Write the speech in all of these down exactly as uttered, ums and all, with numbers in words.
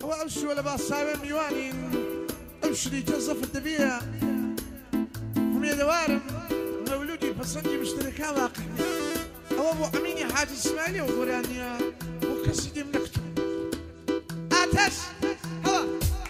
وامشوا لباصاوي ميوانين امشري جزف الدبيع هم يدوارم مولودي بصندي مشتركة واقع او ابو اميني حاج اسماعيلي وغورانيا وكسيدي منكتو اتش هوا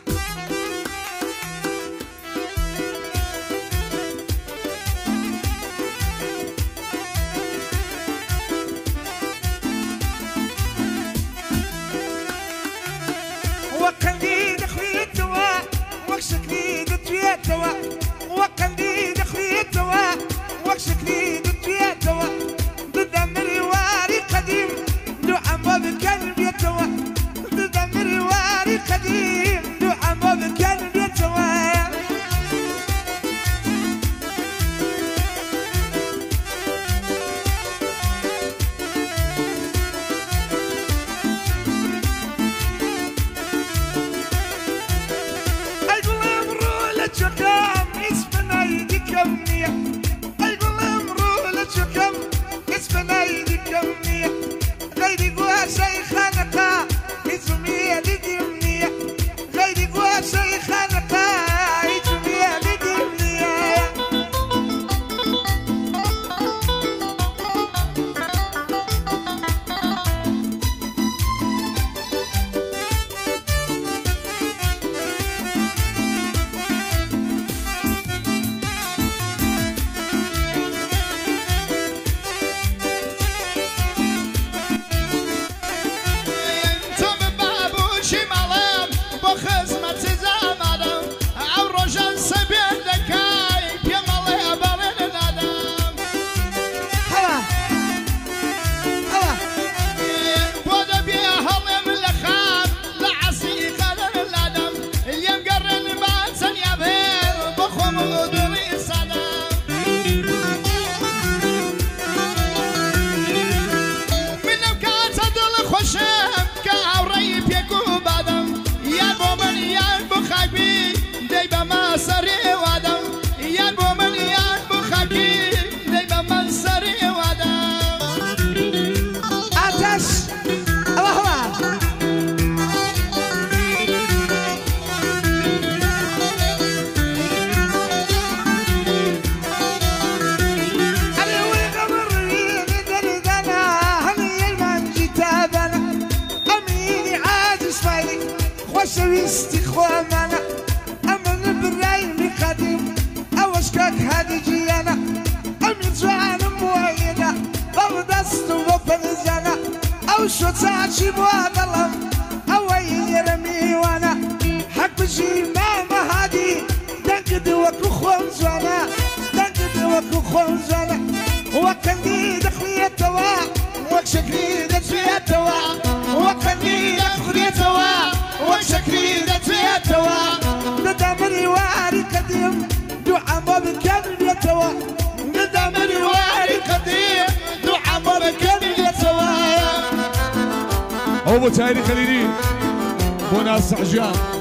وكندي دخلي الدواء وكشكلي دتويا الدواء وكندي دخلي الدواء وكشكلي دتويا الدواء بدمر واري قديم دعاء ما بكلب يتوى بدمر واري قديم دعاء ما بكلب يتوى شكام اسمنا يدي كمية أيقول أمرو لشكام اسمنا يدي كمية غيري قوى شيخانك اسمي لدي منية غيري قوى شيخانك اسمي لدي منية استخواننا أمن برايم قديم أوشكك هادي جيانا أمن جوان موينا أو دست وفنزانا أو شو تعشي بوادلم أو يرمي وانا حق بجي ماما هادي دنقد وكو خونزانا دنقد وكو خونزانا وكندي دخلي التوا وكشكلي دخلي التوا وكندي دخلي التوا وشكلي دتويا توا ندمري واري قديم دعاء ما بكلب يتوا ندمري واري قديم دعاء ما بكلب يتوا أبو تايري خليلي بو ناس عجام